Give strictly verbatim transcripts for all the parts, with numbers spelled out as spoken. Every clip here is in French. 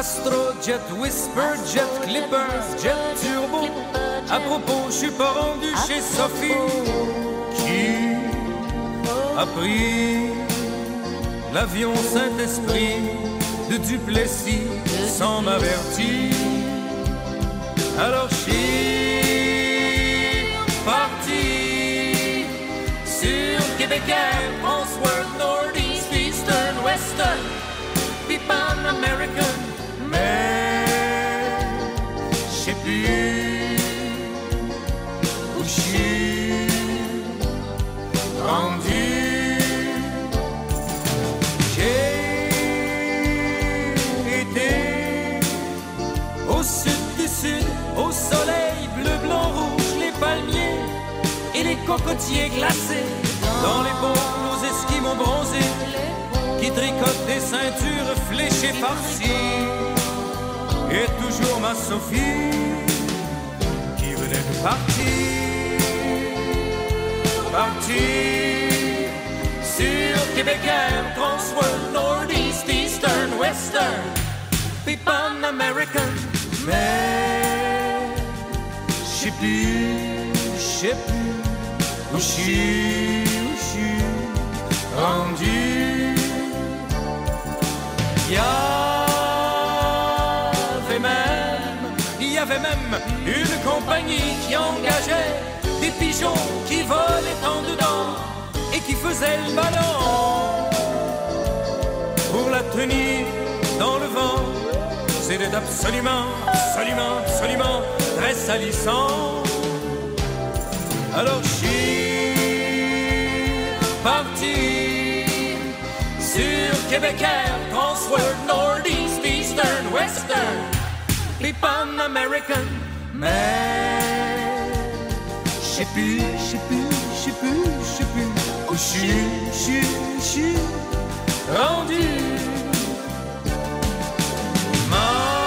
Astrojet, Whisper, Jet, Clipper, Jet Turbo. À propos, je suis pas rendu chez Sophie, qui a pris l'avion Saint-Esprit de Duplessis sans m'avertir. Alors je suis parti sur Québec Air, Transworld, Northeast, Eastern, Western, puis Pan American, mais je sais plus où je suis rendu. J'ai été au sud du sud, au soleil bleu, blanc, rouge, les palmiers et les cocotiers glacés. Dans les bons, nos esquimaux bronzés qui tricotent des ceintures fléchées par-ci. Et toujours ma Sophie qui venait de partir, partir sur Québec Air, Transworld, Northeast, Eastern, Western, puis Pan American. Mais je sais plus, je sais plus où je suis, où je suis rendu. Il y avait même, il y avait même une compagnie qui engageait des pigeons qui volaient en dedans et qui faisaient le ballon. Pour la tenir dans le vent, c'était absolument, absolument, absolument très salissant. Alors je suis parti sur Québec Air, Transworld, Northeast, Eastern, Western, puis Pan American. Mais je sais plus, je sais plus, je sais plus, je sais plus où je suis, je suis, je suis rendu. Ma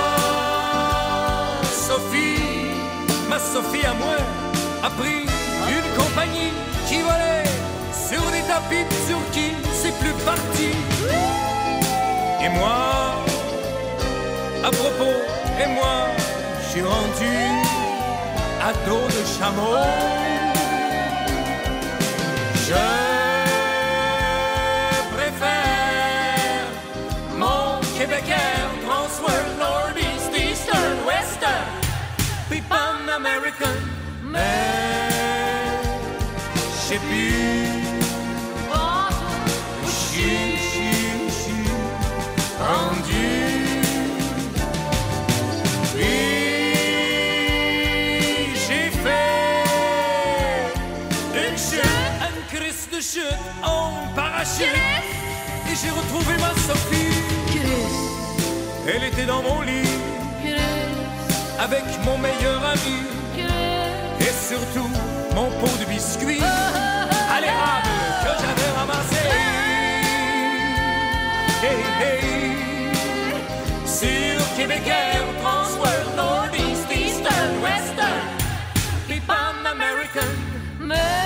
Sophie, ma Sophie à moi a pris une compagnie qui volait sur des tapis de Turquie, c'est plus parti. Et moi, à propos, et moi, je suis rendu à dos de chameau. Je préfère mon Québec Air, Transworld, Northeast, Eastern, Western, puis Pan American. Mais je sais plus où je suis, je suis, je suis rendu. Puis j'ai fait une chute, une crise de chute en parachute. Et j'ai retrouvé ma Sophie. Elle était dans mon lit avec mon meilleur ami. Et surtout, mon pot de biscuits à l'érable que j'avais ramassé. Hey, hey. Sur Québec Air, Transworld, Northeast, Eastern, Western, puis Pan American.